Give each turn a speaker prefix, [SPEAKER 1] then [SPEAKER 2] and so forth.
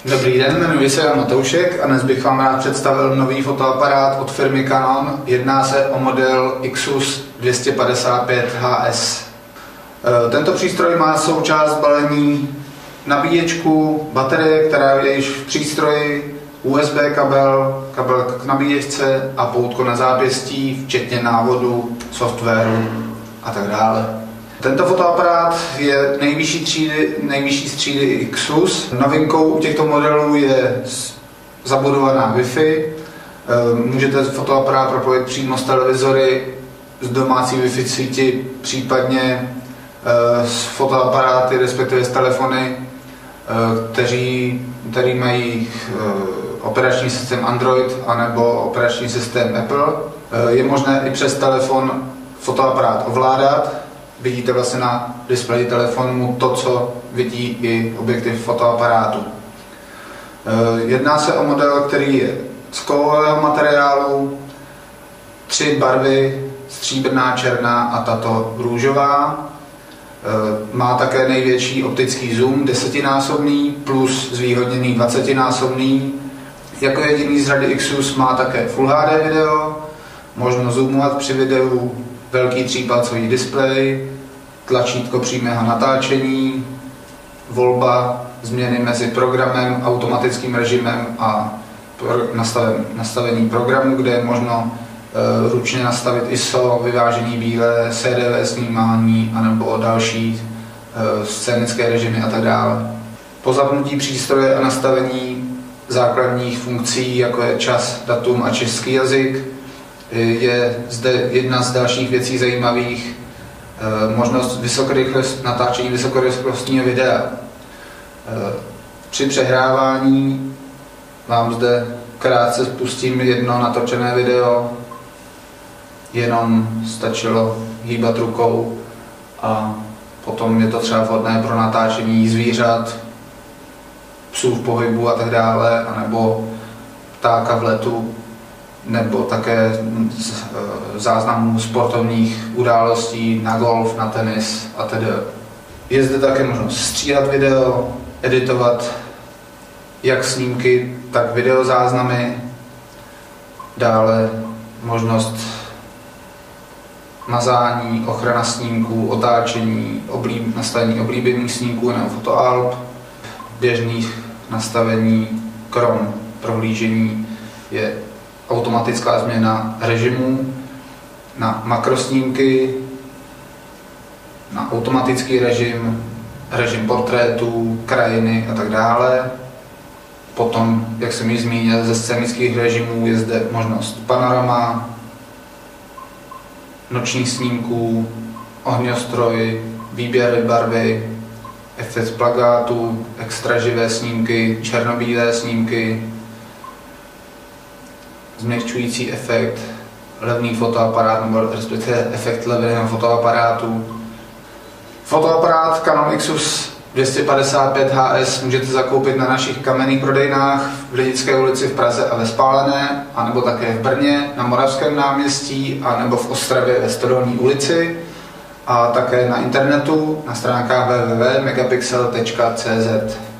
[SPEAKER 1] Dobrý den, jmenuji se Jan Matoušek a dnes bych vám rád představil nový fotoaparát od firmy Canon. Jedná se o model Ixus 255 HS. Tento přístroj má součást balení nabíječku, baterie, která je již v přístroji, USB kabel k nabíječce a poutko na zápěstí, včetně návodu, softwaru a tak dále. Tento fotoaparát je nejvyšší třídy Ixus. Novinkou u těchto modelů je zabudovaná Wi-Fi. Můžete fotoaparát propojit přímo z televizory, z domácí Wi-Fi síti, případně s fotoaparáty, respektive s telefony, který mají operační systém Android anebo operační systém Apple. Je možné i přes telefon fotoaparát ovládat. Vidíte vlastně na displeji telefonu to, co vidí i objektiv fotoaparátu. Jedná se o model, který je z kovového materiálu, 3 barvy, stříbrná, černá a tato růžová. Má také největší optický zoom, 10násobný, plus zvýhodněný 20násobný. Jako jediný z řady Ixus má také Full HD video, možno zoomovat při videu, velký 3palcový displej, tlačítko přímého natáčení, volba změny mezi programem, automatickým režimem a nastavení programu, kde je možno ručně nastavit ISO, vyvážení bílé, CDV snímání anebo další scénické režimy a tak dále. Po zapnutí přístroje a nastavení základních funkcí, jako je čas, datum a český jazyk, je zde jedna z dalších věcí zajímavých, možnost natáčení vysokorychlostního videa. Při přehrávání vám zde krátce spustím jedno natočené video, jenom stačilo hýbat rukou a potom je to třeba vhodné pro natáčení zvířat, psů v pohybu a tak dále, anebo ptáka v letu, nebo také záznamů sportovních událostí na golf, na tenis a tedy. Je zde také možnost stříhat video, editovat jak snímky, tak videozáznamy, dále možnost mazání, ochrana snímků, otáčení, nastavení oblíbených snímků nebo fotoalb, běžných nastavení, krom prohlížení je automatická změna režimů na makrosnímky, na automatický režim portrétů, krajiny a tak dále. Potom, jak jsem již zmínil, ze scénických režimů je zde možnost panorama, nočních snímků, ohňostroj, výběr barvy, efekt plakátů, extra živé snímky, černobílé snímky, změkčující efekt, levný fotoaparát, nebo respektive efekt levného fotoaparátu. Fotoaparát Canon Ixus 255 HS můžete zakoupit na našich kamenných prodejnách v Lidické ulici v Praze a ve Spálené, anebo také v Brně na Moravském náměstí, anebo v Ostravě ve Stodolní ulici a také na internetu na stránkách www.megapixel.cz.